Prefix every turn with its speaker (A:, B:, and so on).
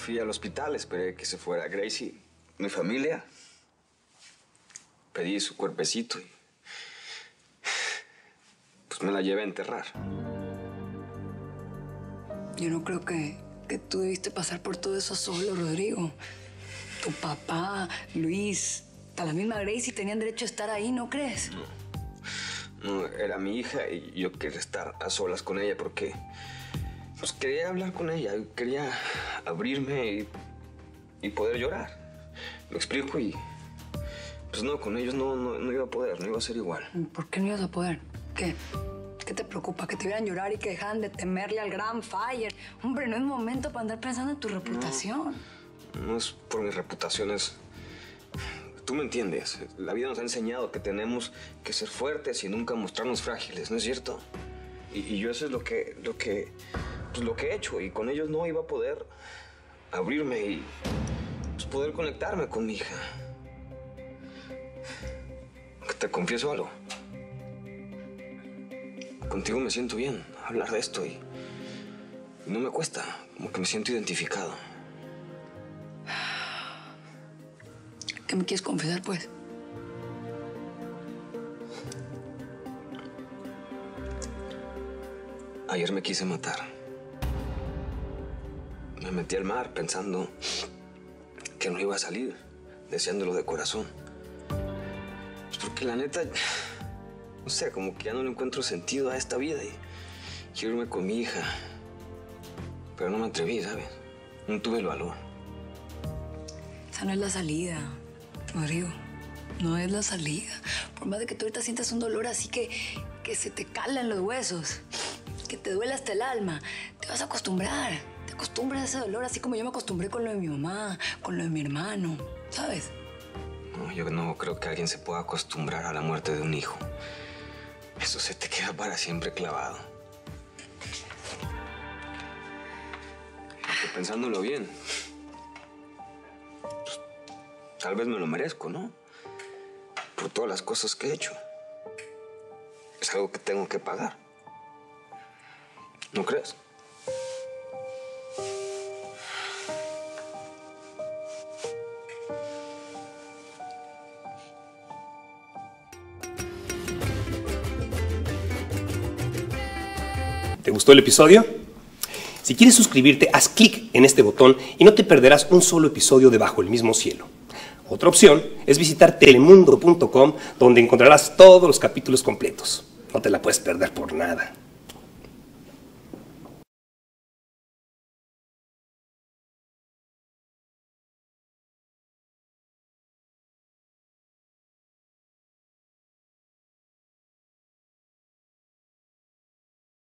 A: fui al hospital, esperé que se fuera Gracie, mi familia. Pedí su cuerpecito y pues me la llevé a enterrar.
B: Yo no creo que tú debiste pasar por todo eso solo, Rodrigo. Tu papá, Luis, hasta la misma Gracie tenían derecho a estar ahí, ¿no crees?
A: No, era mi hija y yo quería estar a solas con ella porque pues quería hablar con ella, quería abrirme y poder llorar. Lo explico y pues no, con ellos no iba a poder, no iba a ser igual.
B: ¿Por qué no ibas a poder? ¿Qué? ¿Qué te preocupa? ¿Que te vieran llorar y que dejaran de temerle al gran Fire? Hombre, no es momento para andar pensando en tu reputación.
A: No es por mi reputación, es... Tú me entiendes. La vida nos ha enseñado que tenemos que ser fuertes y nunca mostrarnos frágiles, ¿no es cierto? Y yo eso es lo que he hecho. Y con ellos no iba a poder abrirme y pues, poder conectarme con mi hija. Te confieso algo. Contigo me siento bien hablar de esto y no me cuesta, como que me siento identificado.
B: ¿Qué me quieres confesar, pues?
A: Ayer me quise matar. Me metí al mar pensando que no iba a salir, deseándolo de corazón. Pues porque la neta, no sé, como que ya no le encuentro sentido a esta vida y quiero irme con mi hija. Pero no me atreví, ¿sabes? No tuve el valor.
B: Esa no es la salida, Rodrigo. No es la salida. Por más de que tú ahorita sientas un dolor así que se te calan los huesos, que te duele hasta el alma, te vas a acostumbrar. Te acostumbras a ese dolor, así como yo me acostumbré con lo de mi mamá, con lo de mi hermano, ¿sabes?
A: No, yo no creo que alguien se pueda acostumbrar a la muerte de un hijo. Eso se te queda para siempre clavado. Porque pensándolo bien, pues, tal vez me lo merezco, ¿no? Por todas las cosas que he hecho. Es algo que tengo que pagar. ¿No crees?
C: ¿Te gustó el episodio? Si quieres suscribirte, haz clic en este botón y no te perderás un solo episodio de Bajo el Mismo Cielo. Otra opción es visitar telemundo.com, donde encontrarás todos los capítulos completos. No te la puedes perder por nada.